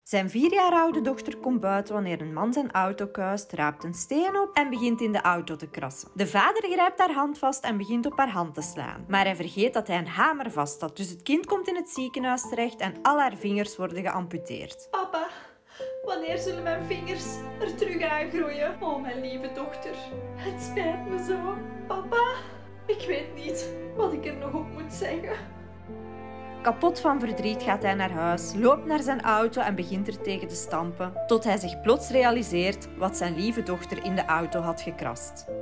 Zijn 4 jaar oude dochter komt buiten wanneer een man zijn auto kuist, raapt een steen op en begint in de auto te krassen. De vader grijpt haar hand vast en begint op haar hand te slaan. Maar hij vergeet dat hij een hamer vast had, dus het kind komt in het ziekenhuis terecht en al haar vingers worden geamputeerd. Papa, wanneer zullen mijn vingers er terug aangroeien? Oh, mijn lieve dochter, het spijt me zo. Papa, ik weet niet wat ik er nog op moet zeggen. Kapot van verdriet gaat hij naar huis, loopt naar zijn auto en begint er tegen te stampen, tot hij zich plots realiseert wat zijn lieve dochter in de auto had gekrast.